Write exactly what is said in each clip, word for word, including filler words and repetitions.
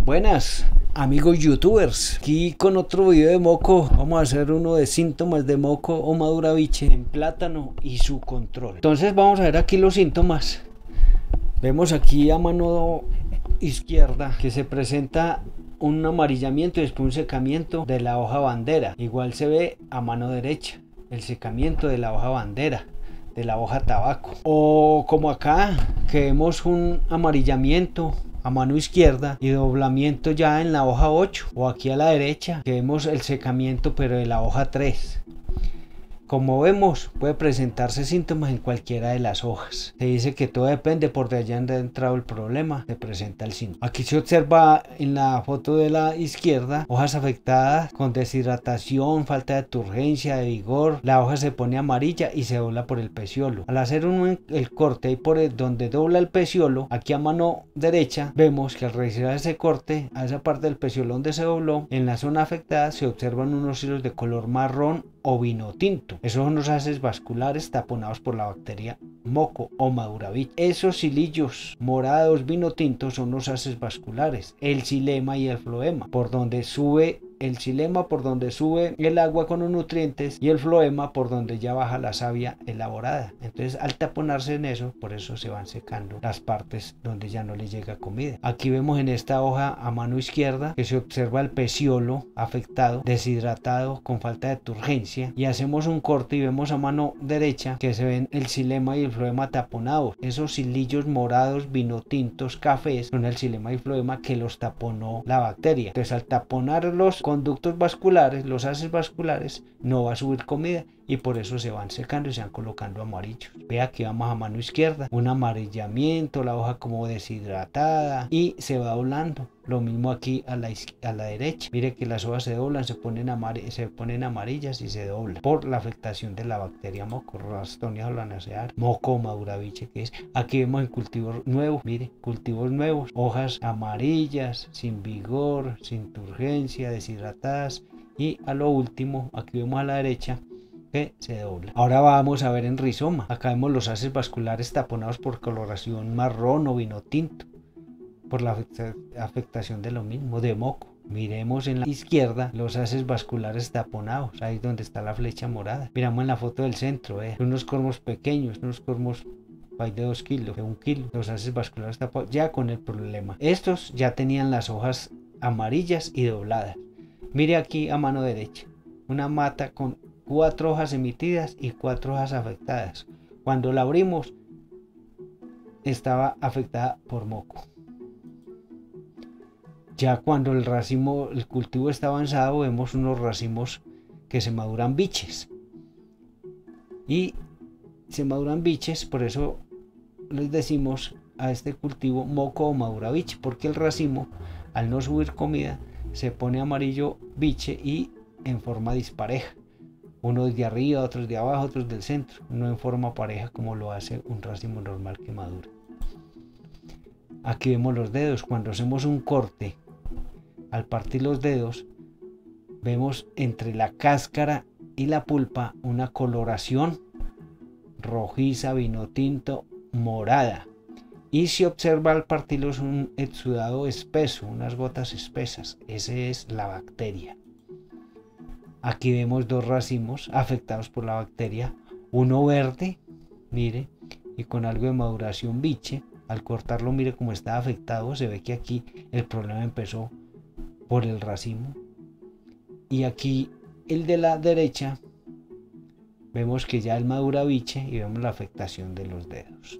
Buenas amigos youtubers, aquí con otro video de moco. Vamos a hacer uno de síntomas de moco o maduraviche en plátano y su control. Entonces vamos a ver aquí los síntomas. Vemos aquí a mano izquierda que se presenta un amarillamiento y después un secamiento de la hoja bandera. Igual se ve a mano derecha el secamiento de la hoja bandera, de la hoja tabaco. O como acá que vemos un amarillamiento a mano izquierda y doblamiento ya en la hoja ocho, o aquí a la derecha que vemos el secamiento pero de la hoja tres. Como vemos, puede presentarse síntomas en cualquiera de las hojas. Se dice que todo depende por de allá donde ha entrado el problema, se presenta el síntoma. Aquí se observa en la foto de la izquierda hojas afectadas con deshidratación, falta de turgencia, de vigor. La hoja se pone amarilla y se dobla por el peciolo. Al hacer un, el corte ahí por el, donde dobla el peciolo, aquí a mano derecha, vemos que al realizar ese corte, a esa parte del peciolo donde se dobló, en la zona afectada se observan unos hilos de color marrón o vino tinto. Esos son los haces vasculares taponados por la bacteria moco o maduraviche. Esos hilillos morados vino tinto son los haces vasculares, el xilema y el floema, por donde sube el xilema, por donde sube el agua con los nutrientes, y el floema por donde ya baja la savia elaborada. Entonces al taponarse en eso, por eso se van secando las partes donde ya no le llega comida. Aquí vemos en esta hoja a mano izquierda que se observa el peciolo afectado, deshidratado, con falta de turgencia, y hacemos un corte y vemos a mano derecha que se ven el xilema y el floema taponados. Esos hilillos morados, vino tintos, cafés, son el xilema y floema que los taponó la bacteria. Entonces al taponar los conductos vasculares, los haces vasculares, no va a subir comida y por eso se van secando y se van colocando amarillos. Vea que vamos a mano izquierda, un amarillamiento, la hoja como deshidratada y se va doblando. Lo mismo aquí a la, a la derecha. Mire que las hojas se doblan, se ponen, se ponen amarillas y se doblan por la afectación de la bacteria moco, Ralstonia solanaceae, moco maduraviche que es. Aquí vemos en cultivos nuevos, mire, cultivos nuevos, hojas amarillas, sin vigor, sin turgencia, deshidratadas, y a lo último, aquí vemos a la derecha que se dobla. Ahora vamos a ver en rizoma. Acá vemos los haces vasculares taponados por coloración marrón o vino tinto, por la afectación de lo mismo, de moco. Miremos en la izquierda los haces vasculares taponados, ahí es donde está la flecha morada. Miramos en la foto del centro, eh, unos cormos pequeños, unos cormos de dos kilos, de un kilo, los haces vasculares taponados, ya con el problema. Estos ya tenían las hojas amarillas y dobladas. Mire aquí a mano derecha, una mata con cuatro hojas emitidas y cuatro hojas afectadas. Cuando la abrimos, estaba afectada por moco. Ya cuando el racimo, el cultivo está avanzado, vemos unos racimos que se maduran biches. Y se maduran biches, por eso les decimos a este cultivo moco o maduraviche, porque el racimo, al no subir comida, se pone amarillo biche y en forma dispareja. Unos de arriba, otros de abajo, otros del centro, no en forma pareja como lo hace un racimo normal que madura. Aquí vemos los dedos. Cuando hacemos un corte, al partir los dedos, vemos entre la cáscara y la pulpa una coloración rojiza, vino tinto, morada. Y se observa al partirlos un exudado espeso, unas gotas espesas. Esa es la bacteria. Aquí vemos dos racimos afectados por la bacteria, uno verde, mire, y con algo de maduración biche. Al cortarlo, mire cómo está afectado, se ve que aquí el problema empezó por el racimo. Y aquí el de la derecha, vemos que ya el maduraviche y vemos la afectación de los dedos.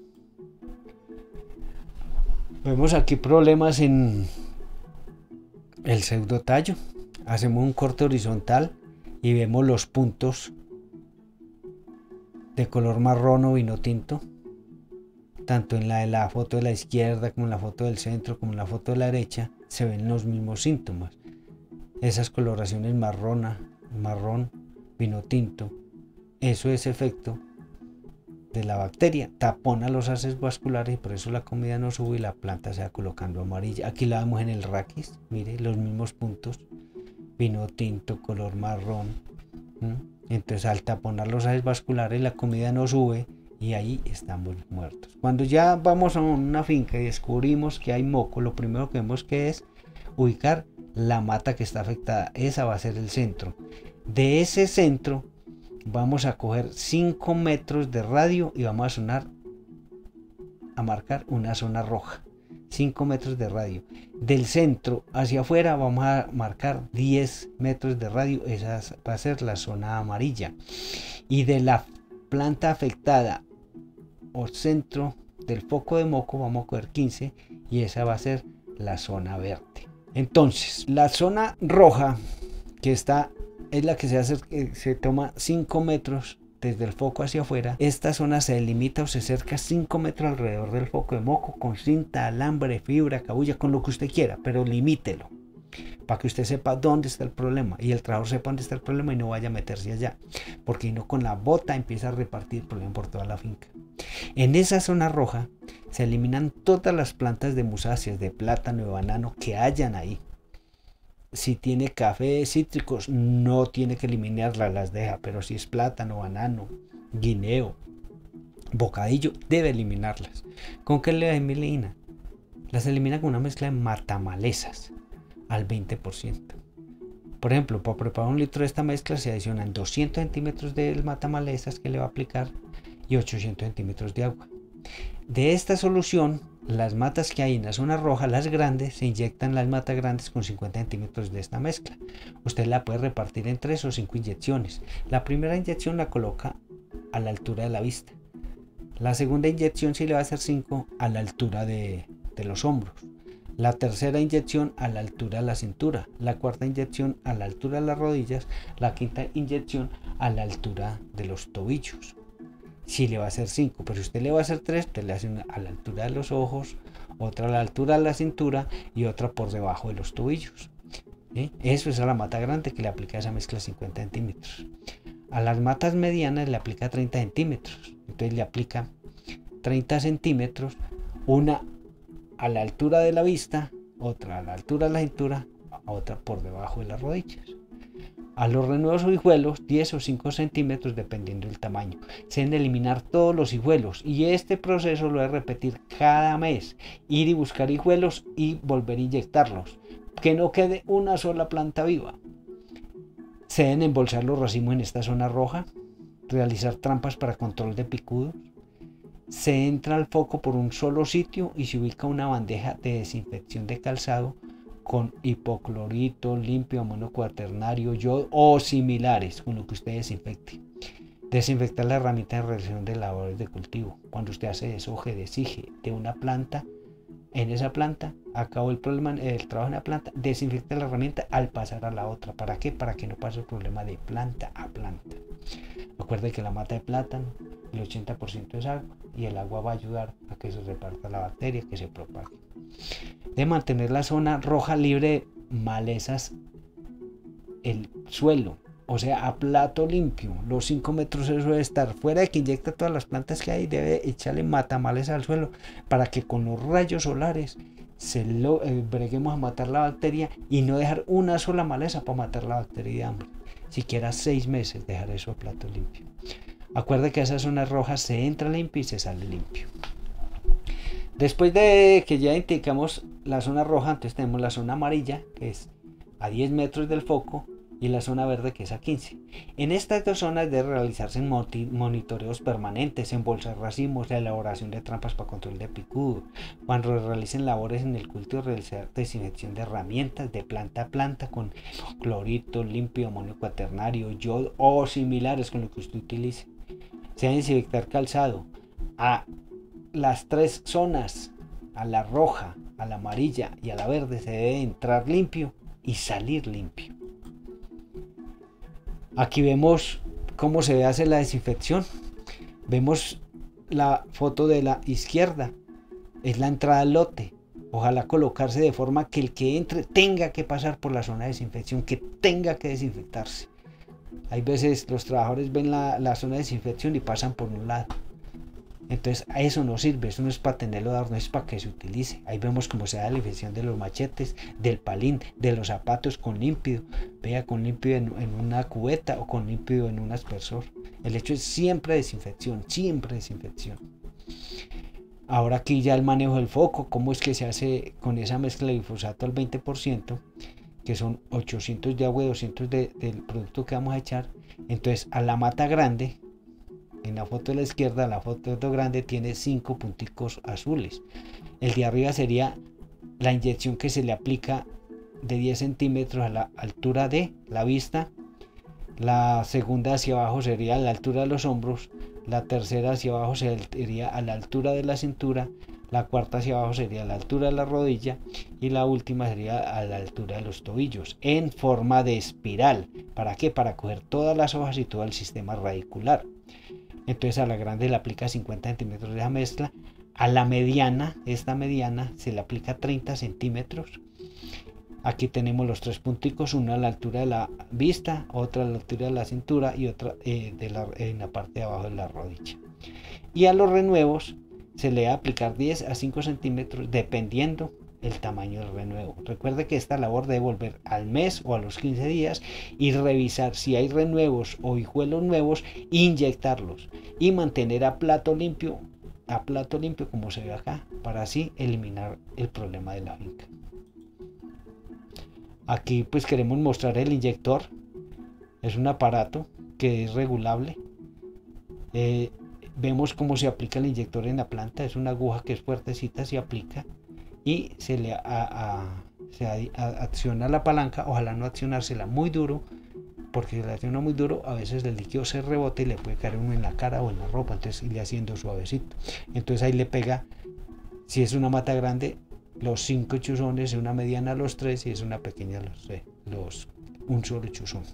Vemos aquí problemas en el pseudotallo. Hacemos un corte horizontal y vemos los puntos de color marrón o vino tinto, tanto en la de la foto de la izquierda como en la foto del centro como en la foto de la derecha. Se ven los mismos síntomas, esas coloraciones marrona, marrón, vino tinto. Eso es efecto de la bacteria, tapona los haces vasculares y por eso la comida no sube y la planta se va colocando amarilla. Aquí la vemos en el raquis, mire los mismos puntos, vino tinto, color marrón. ¿Mm? Entonces al taponar los haces vasculares la comida no sube y ahí estamos muertos. Cuando ya vamos a una finca y descubrimos que hay moco, lo primero que vemos que es ubicar la mata que está afectada. Esa va a ser el centro. De ese centro vamos a coger cinco metros de radio y vamos a sonar a marcar una zona roja. cinco metros de radio. Del centro hacia afuera vamos a marcar diez metros de radio. Esa va a ser la zona amarilla. Y de la planta afectada o centro del foco de moco vamos a coger quince y esa va a ser la zona verde. Entonces la zona roja, que está, es la que se hace, se toma cinco metros desde el foco hacia afuera. Esta zona se delimita o se cerca cinco metros alrededor del foco de moco con cinta, alambre, fibra, cabulla, con lo que usted quiera, pero limítelo para que usted sepa dónde está el problema y el trabajador sepa dónde está el problema y no vaya a meterse allá, porque no, con la bota empieza a repartir el problema por toda la finca. En esa zona roja se eliminan todas las plantas de musáceas, de plátano, de banano que hayan ahí. Si tiene café, cítricos, no tiene que eliminarlas, las deja, pero si es plátano, banano, guineo, bocadillo, debe eliminarlas. ¿Con qué le elimina? Las elimina con una mezcla de matamalezas al veinte por ciento. Por ejemplo, para preparar un litro de esta mezcla se adicionan doscientos centímetros de matamalezas que le va a aplicar y ochocientos centímetros de agua. De esta solución, las matas que hay en la zona roja, las grandes, se inyectan las matas grandes con cincuenta centímetros de esta mezcla. Usted la puede repartir en tres o cinco inyecciones. La primera inyección la coloca a la altura de la vista. La segunda inyección sí le va a hacer cinco a la altura de, de los hombros. La tercera inyección a la altura de la cintura. La cuarta inyección a la altura de las rodillas. La quinta inyección a la altura de los tobillos. Si le va a hacer cinco, pero si usted le va a hacer tres, usted le hace una a la altura de los ojos, otra a la altura de la cintura y otra por debajo de los tobillos. ¿Eh? Eso es a la mata grande, que le aplica esa mezcla cincuenta centímetros. A las matas medianas le aplica treinta centímetros. Entonces le aplica treinta centímetros, una a la altura de la vista, otra a la altura de la cintura, otra por debajo de las rodillas. A los renuevos o hijuelos, diez o cinco centímetros dependiendo del tamaño. Se deben eliminar todos los hijuelos y este proceso lo debe repetir cada mes. Ir y buscar hijuelos y volver a inyectarlos. Que no quede una sola planta viva. Se deben embolsar los racimos en esta zona roja. Realizar trampas para control de picudos. Se entra al foco por un solo sitio y se ubica una bandeja de desinfección de calzado con hipoclorito, limpio, amonio cuaternario, yodo o similares con lo que usted desinfecte. Desinfectar la herramienta de realización de labores de cultivo. Cuando usted hace desoje, desige de una planta, en esa planta, acabó el problema, el trabajo en la planta, desinfecta la herramienta al pasar a la otra. ¿Para qué? Para que no pase el problema de planta a planta. Recuerde que la mata de plátano, el ochenta por ciento es agua y el agua va a ayudar a que se reparta la bacteria, que se propague. De mantener la zona roja libre de malezas, el suelo, o sea, a plato limpio. Los cinco metros eso debe estar fuera de que inyecta todas las plantas que hay. Debe echarle matamaleza al suelo para que con los rayos solares se lo eh, breguemos a matar la bacteria y no dejar una sola maleza para matar la bacteria de hambre. Siquiera seis meses dejar eso a plato limpio. Acuerde que a esas zonas rojas se entra limpio y se sale limpio. Después de que ya indicamos la zona roja, entonces tenemos la zona amarilla, que es a diez metros del foco, y la zona verde, que es a quince. En estas dos zonas debe realizarse monitoreos permanentes, embolsar racimos, la elaboración de trampas para control de picudo. Cuando realicen labores en el cultivo, realizar desinfección de herramientas de planta a planta con clorito, limpio, amonio cuaternario, yodo o similares con lo que usted utilice. Se debe desinfectar calzado a las tres zonas, a la roja, a la amarilla y a la verde. Se debe entrar limpio y salir limpio. Aquí vemos cómo se hace la desinfección. Vemos la foto de la izquierda, es la entrada al lote. Ojalá colocarse de forma que el que entre tenga que pasar por la zona de desinfección, que tenga que desinfectarse. Hay veces los trabajadores ven la, la zona de desinfección y pasan por un lado. Entonces a eso no sirve, eso no es para tenerlo de adorno, es para que se utilice. Ahí vemos cómo se da la desinfección de los machetes, del palín, de los zapatos con límpido. Vea, con límpido en, en una cubeta o con límpido en un aspersor. El hecho es siempre desinfección, siempre desinfección. Ahora aquí ya el manejo del foco, cómo es que se hace con esa mezcla de glifosato al veinte por ciento, que son ochocientos de agua y doscientos de, del producto que vamos a echar. Entonces a la mata grande, en la foto de la izquierda, la foto grande tiene cinco punticos azules. El de arriba sería la inyección que se le aplica de diez centímetros a la altura de la vista. La segunda hacia abajo sería a la altura de los hombros. La tercera hacia abajo sería a la altura de la cintura. La cuarta hacia abajo sería a la altura de la rodilla. Y la última sería a la altura de los tobillos, en forma de espiral. ¿Para qué? Para coger todas las hojas y todo el sistema radicular. Entonces a la grande le aplica cincuenta centímetros de esa mezcla. A la mediana, esta mediana, se le aplica treinta centímetros. Aquí tenemos los tres punticos, una a la altura de la vista, otra a la altura de la cintura y otra eh, de la, en la parte de abajo de la rodilla. Y a los renuevos se le va a aplicar diez a cinco centímetros dependiendo el tamaño del renuevo. Recuerde que esta labor debe volver al mes o a los quince días y revisar si hay renuevos o hijuelos nuevos, inyectarlos y mantener a plato limpio, a plato limpio como se ve acá, para así eliminar el problema de la finca. Aquí pues queremos mostrar el inyector. Es un aparato que es regulable. Eh, vemos cómo se aplica el inyector en la planta. Es una aguja que es fuertecita, se aplica y se le a, a, se a, a, acciona la palanca. Ojalá no accionársela muy duro, porque si la acciona muy duro a veces el líquido se rebota y le puede caer uno en la cara o en la ropa. Entonces irle haciendo suavecito. Entonces ahí le pega, si es una mata grande, los cinco chuzones, una mediana los tres y es una pequeña los, los un solo chuzón.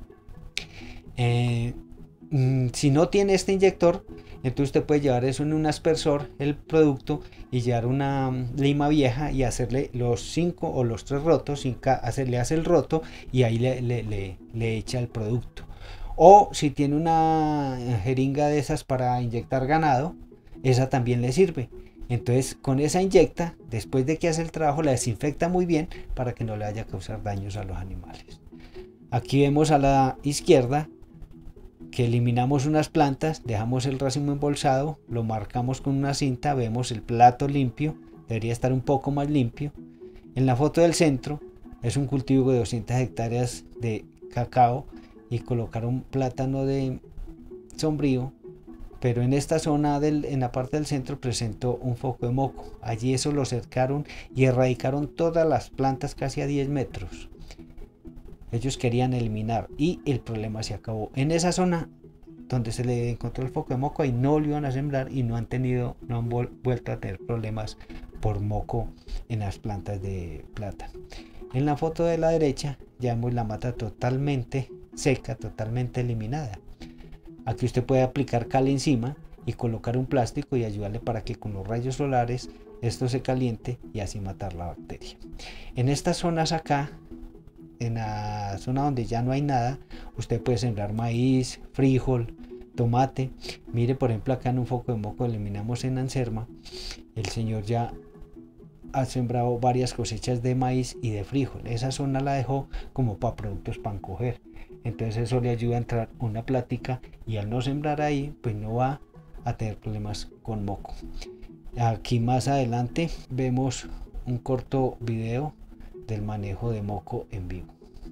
Eh, si no tiene este inyector, entonces usted puede llevar eso en un aspersor, el producto, y llevar una lima vieja y hacerle los cinco o los tres rotos, hacerle hace el roto y ahí le, le, le, le echa el producto. O si tiene una jeringa de esas para inyectar ganado, esa también le sirve. Entonces con esa inyecta, después de que hace el trabajo, la desinfecta muy bien para que no le vaya a causar daños a los animales. Aquí vemos a la izquierda que eliminamos unas plantas, dejamos el racimo embolsado, lo marcamos con una cinta, vemos el plato limpio, debería estar un poco más limpio. En la foto del centro es un cultivo de doscientas hectáreas de cacao y colocaron plátano de sombrío. Pero en esta zona, del, en la parte del centro, presentó un foco de moco. Allí eso lo cercaron y erradicaron todas las plantas casi a diez metros. Ellos querían eliminar y el problema se acabó. En esa zona donde se le encontró el foco de moco, ahí no lo iban a sembrar y no han tenido, no han vuelto a tener problemas por moco en las plantas de plátano. En la foto de la derecha ya vemos la mata totalmente seca, totalmente eliminada. Aquí usted puede aplicar cal encima y colocar un plástico y ayudarle para que con los rayos solares esto se caliente y así matar la bacteria. En estas zonas acá, en la zona donde ya no hay nada, usted puede sembrar maíz, frijol, tomate. Mire, por ejemplo, acá en un foco de moco eliminamos en Anserma. El señor ya ha sembrado varias cosechas de maíz y de frijol. Esa zona la dejó como para productos para coger. Entonces eso le ayuda a entrar una plática y al no sembrar ahí, pues no va a tener problemas con moco. Aquí más adelante vemos un corto video del manejo de moco en vivo.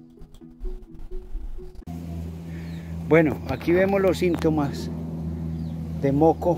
Bueno, aquí vemos los síntomas de moco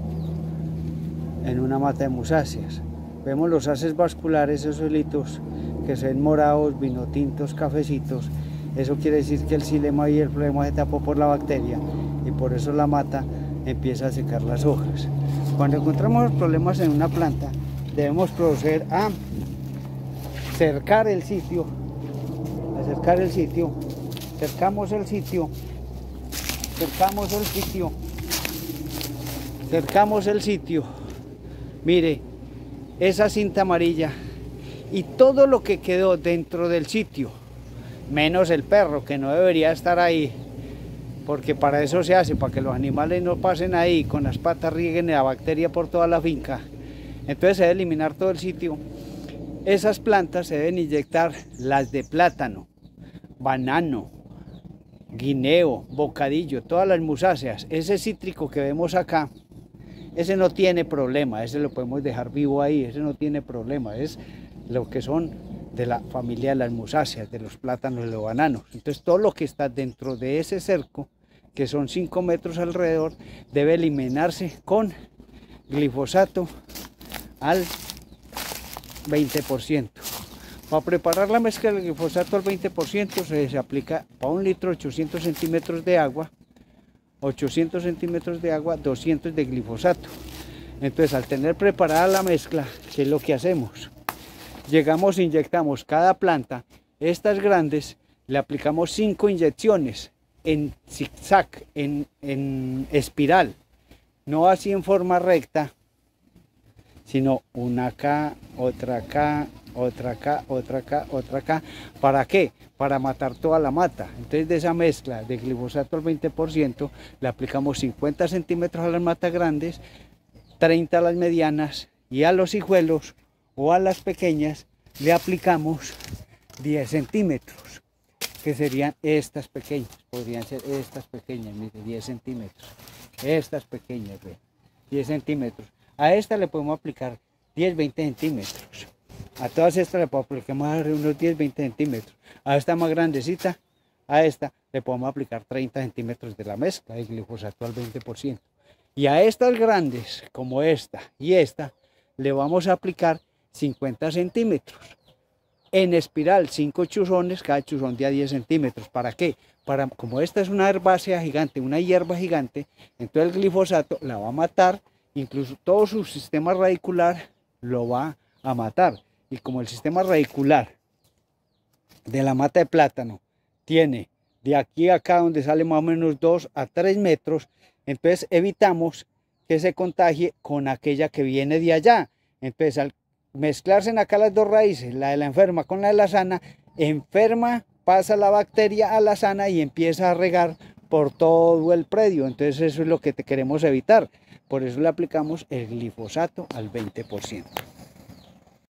en una mata de musáceas. Vemos los haces vasculares, esos hilitos que se ven morados, vinotintos, cafecitos. Eso quiere decir que el xilema y el problema se tapó por la bacteria y por eso la mata empieza a secar las hojas. Cuando encontramos los problemas en una planta, debemos proceder a cercar el sitio, acercar el sitio, cercamos el sitio, cercamos el sitio, cercamos el sitio. Mire, esa cinta amarilla y todo lo que quedó dentro del sitio, menos el perro, que no debería estar ahí, porque para eso se hace, para que los animales no pasen ahí, con las patas rieguen la bacteria por toda la finca. Entonces se debe eliminar todo el sitio. Esas plantas se deben inyectar, las de plátano, banano, guineo, bocadillo, todas las musáceas. Ese cítrico que vemos acá, ese no tiene problema, ese lo podemos dejar vivo ahí, ese no tiene problema, es lo que son de la familia de las musáceas, de los plátanos y los bananos. Entonces todo lo que está dentro de ese cerco, que son cinco metros alrededor, debe eliminarse con glifosato al veinte por ciento. Para preparar la mezcla del glifosato al veinte por ciento se, se aplica para un litro ochocientos centímetros de agua, ochocientos centímetros de agua, doscientos de glifosato. Entonces, al tener preparada la mezcla, ¿qué es lo que hacemos? Llegamos, inyectamos cada planta, estas grandes, le aplicamos cinco inyecciones en zigzag, en, en espiral, no así en forma recta, sino una acá, otra acá, otra acá, otra acá, otra acá. ¿Para qué? Para matar toda la mata. Entonces de esa mezcla de glifosato al veinte por ciento le aplicamos cincuenta centímetros a las matas grandes, treinta a las medianas, y a los hijuelos o a las pequeñas le aplicamos diez centímetros, que serían estas pequeñas, podrían ser estas pequeñas, mire, diez centímetros, estas pequeñas, ve, diez centímetros. A esta le podemos aplicar diez, veinte centímetros. A todas estas le podemos aplicar unos diez, veinte centímetros. A esta más grandecita, a esta le podemos aplicar treinta centímetros de la mezcla de glifosato al veinte por ciento. Y a estas grandes, como esta y esta, le vamos a aplicar cincuenta centímetros. En espiral, cinco chuzones, cada chuzón de a diez centímetros. ¿Para qué? Para, como esta es una herbácea gigante, una hierba gigante, entonces el glifosato la va a matar. Incluso todo su sistema radicular lo va a matar. Y como el sistema radicular de la mata de plátano tiene de aquí a acá, donde sale más o menos dos a tres metros, entonces evitamos que se contagie con aquella que viene de allá. Entonces al mezclarse en acá las dos raíces, la de la enferma con la de la sana, enferma, pasa la bacteria a la sana y empieza a regar por todo el predio. Entonces eso es lo que te queremos evitar. Por eso le aplicamos el glifosato al veinte por ciento.